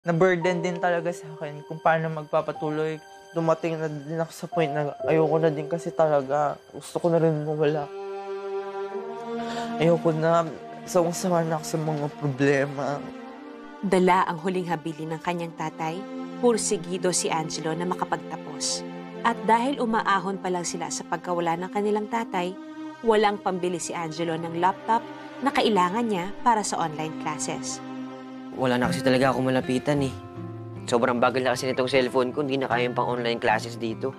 Na-burden din talaga sa akin kung paano magpapatuloy. Dumating na din ako sa point na ayoko na din kasi talaga. Gusto ko na rin mawala. Ayoko na. Sawang-sawa na ako sa mga problema. Dala ang huling habilin ng kanyang tatay, pursigido si Angelo na makapagtapos. At dahil umaahon pa lang sila sa pagkawala ng kanilang tatay, walang pambili si Angelo ng laptop na kailangan niya para sa online classes. Wala na kasi talaga ako malapitan eh. Sobrang bagal na kasi nitong cellphone ko, hindi na kayang pang online classes dito.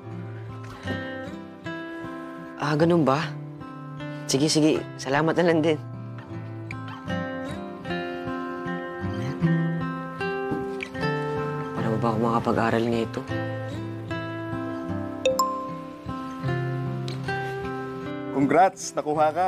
Ganun ba? Sige, sige. Salamat na lang din. Paano ba ako makapag-aral nito? Congrats! Nakuha ka!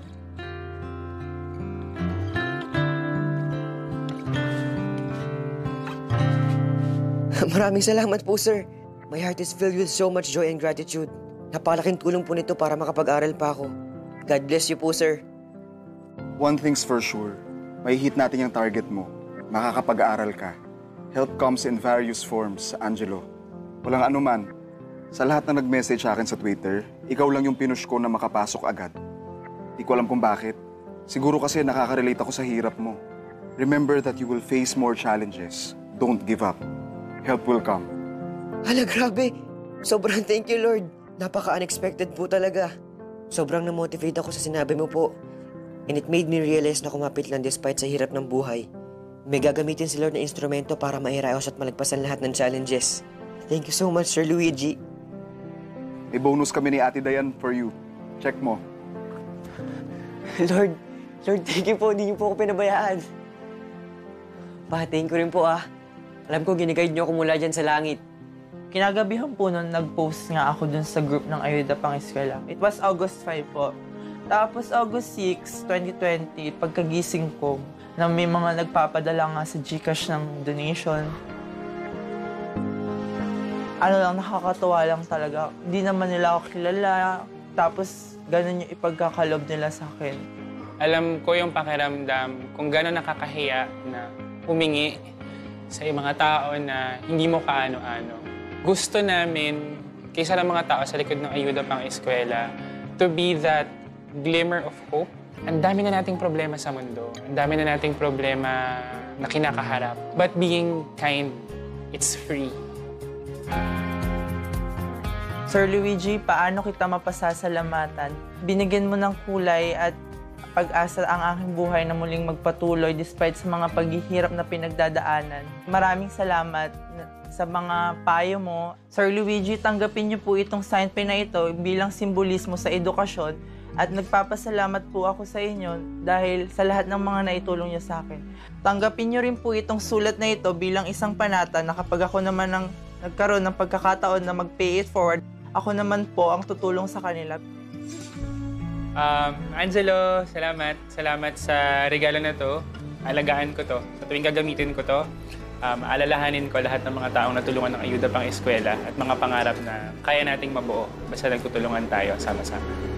Maraming salamat po, sir. My heart is filled with so much joy and gratitude. Napakalaking tulong po nito para makapag-aral pa ako. God bless you po, sir. One thing's for sure, may hit natin yung target mo. Makakapag-aaral ka. Help comes in various forms, Angelo. Walang anuman. Sa lahat na nag-message sa akin sa Twitter, ikaw lang yung pinush ko na makapasok agad. Di ko alam kung bakit. Siguro kasi nakaka-relate ako sa hirap mo. Remember that you will face more challenges. Don't give up. Help will come. Hala, grabe. Sobrang thank you, Lord. Napaka-unexpected po talaga. Sobrang na-motivate ako sa sinabi mo po. And it made me realize na kumapit lang despite sa hirap ng buhay. May gagamitin si Lord na instrumento para mairaos at malagpasan lahat ng challenges. Thank you so much, Sir Luigi. May bonus kami ni Ate Dayan for you. Check mo. Lord, thank you po. Hindi niyo po ako pinabayaan. Pa, thank you rin po Alam ko, giniguide niyo ako mula dyan sa langit. Kinagabihan po nun, nag-post nga ako dun sa group ng Ayuda Pang Eskwela. It was August 5 po. Tapos August 6, 2020, pagkagising ko, na may mga nagpapadala nga sa GCash ng donation. Ano lang, nakakatuwa lang talaga. Hindi naman nila ako kilala. Tapos, ganun yung ipagkakalob nila sa akin. Alam ko yung pakiramdam kung gano'n nakakahiya na humingi sa mga tao na hindi mo kaano-ano. Gusto namin, kaysa ng mga tao sa likod ng Ayuda Pang Eskwela, to be that glimmer of hope. Ang dami na nating problema sa mundo. Ang dami na nating problema na kinakaharap. But being kind, it's free. Sir Luigi, paano kita mapasasalamatan? Binigyan mo ng kulay at pag-asa ang aking buhay na muling magpatuloy despite sa mga paghihirap na pinagdadaanan. Maraming salamat sa mga payo mo. Sir Luigi, tanggapin niyo po itong signed pen na ito bilang simbolismo sa edukasyon at nagpapasalamat po ako sa inyo dahil sa lahat ng mga naitulong niyo sa akin. Tanggapin niyo rin po itong sulat na ito bilang isang panata na kapag ako naman nagkaroon ng pagkakataon na mag-pay it forward, ako naman po ang tutulong sa kanila. Angelo, salamat. Salamat sa regalo na to. Alagaan ko to. Sa tuwing gagamitin ko to, alalahanin ko lahat ng mga taong natulungan ng Ayuda Pang Eskwela at mga pangarap na kaya nating mabuo basta nagtutulungan tayo sama-sama.